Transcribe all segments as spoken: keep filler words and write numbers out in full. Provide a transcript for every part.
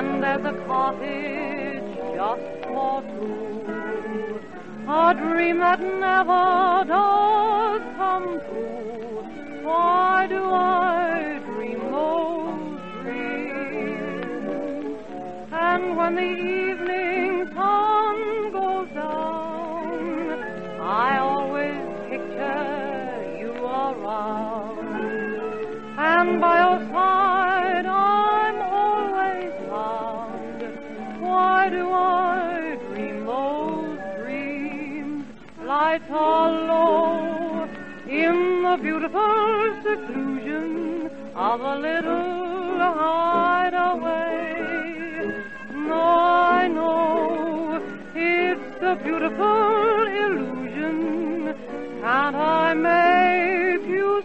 and there's a cottage just for two. A dream that never does come true. Why do I dream those dreams? And when the evening sun goes down, I always picture you around, and by your side I'm always found. Why do I dream those dreams? Lights are low in the beautiful seclusion of a little hideaway. No, I know it's a beautiful illusion. Can't I make you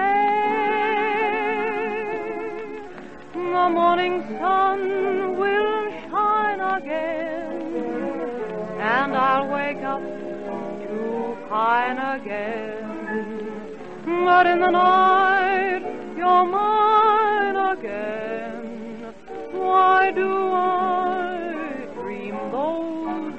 stay? The morning sun will shine again, and I'll wake up to pine again. But in the night you're mine again. Why do I dream those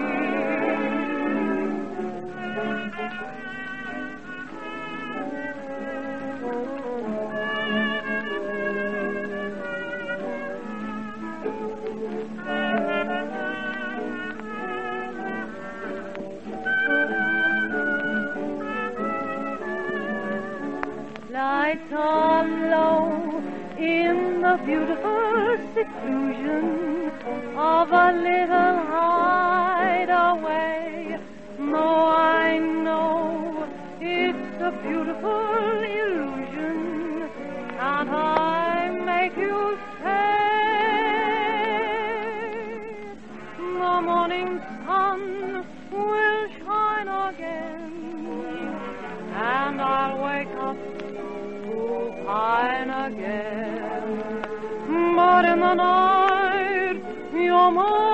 Lights are low in the beautiful seclusion of a little hideaway. No, I know it's a beautiful illusion. Can't I make you stay? The morning sun will shine again, and I'll wake up pine again. But in the night you're mine.